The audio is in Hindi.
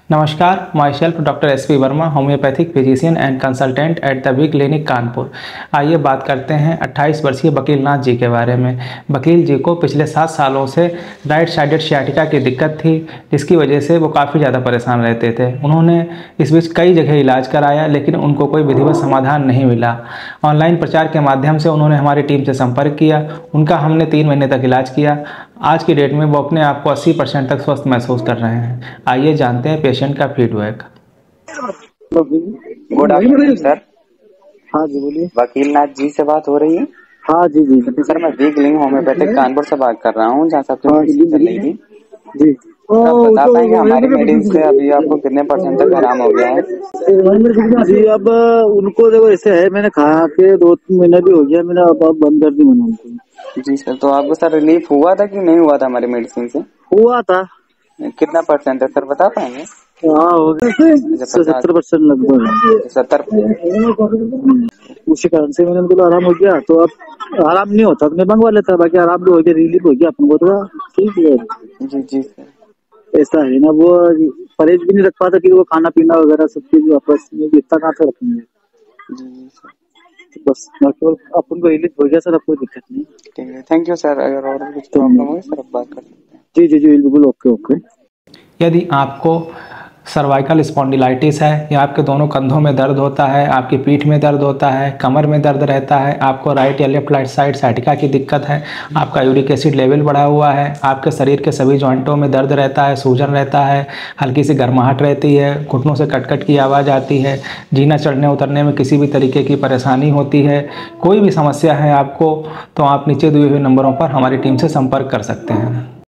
नमस्कार, myself doctor S P Verma, homeopathic physician and consultant at the V clinic Kanpur. आइए बात करते हैं 28 वर्षीय वकील नाथ जी के बारे में। वकील जी को पिछले 7 सालों से राइट साइडेड सियाटिका की दिक्कत थी, जिसकी वजह से वो काफ़ी ज़्यादा परेशान रहते थे। उन्होंने इस बीच कई जगह इलाज कराया, लेकिन उनको कोई विधिवत समाधान नहीं मिला। ऑनलाइन प्रचार के माध्यम से उन्होंने हमारी टीम से संपर्क किया। उनका हमने 3 महीने तक इलाज किया। आज की डेट में वो अपने आप को 80% तक स्वस्थ महसूस कर रहे हैं। आइए जानते हैं पेशेंट का फीडबैक। Good afternoon sir. हाँ जी बोलिए। वकील नाथ जी से बात हो रही है? हाँ जी जी सर, मैं वी क्लिनिक होम्योपैथिक कानपुर से बात कर रहा हूँ, जहाँ से आपकी मेडिसिन चल रही थी। जी आप बता पाएंगे हमारी मेडिसिन से अभी आपको कितने % तक आराम हो गया है? जी, अब उनको देखो ऐसे है, मैंने खा के 2-3 महीने भी हो गया, मैंने अब बंद कर दी मैंने उनको। जी सर, तो आपको सर रिलीफ हुआ था कि नहीं हुआ था हमारी मेडिसिन से? हुआ था। कितना % है सर, बता पाएंगे? हाँ हो गया 70% लगभग। 70%? उसी कारण से मैंने उनको आराम हो गया। तो अब आराम नहीं होता तो मैं मंगवा लेता, बाकी आराम भी हो गया, रिलीफ हो गया अपन को तो ठीक है। जी जी सर। ऐसा है ना, वो परहेज भी नहीं रख पाता कि वो खाना पीना वगैरह सब चीज वापस में इतना कहाँ से रखेंगे। जी जी सर। बस बाकी अपन को रिलीफ हो गया सर, अब कोई दिक्कत नहीं। ठीक है, थैंक यू सर। अगर और कुछ प्रॉब्लम हो सर, अब बात कर सकते हैं। जी जी जी बिल्कुल, ओके ओके। यदि आपको सर्वाइकल स्पॉन्डिलाइटिस है या आपके दोनों कंधों में दर्द होता है, आपकी पीठ में दर्द होता है, कमर में दर्द रहता है, आपको राइट या लेफ्ट राइट साइड साइटिका की दिक्कत है, आपका यूरिक एसिड लेवल बढ़ा हुआ है, आपके शरीर के सभी जॉइंटों में दर्द रहता है, सूजन रहता है, हल्की सी गर्माहट रहती है, घुटनों से कटकट की आवाज़ आती है, जीना चढ़ने उतरने में किसी भी तरीके की परेशानी होती है, कोई भी समस्या है आपको, तो आप नीचे दिए हुए नंबरों पर हमारी टीम से संपर्क कर सकते हैं।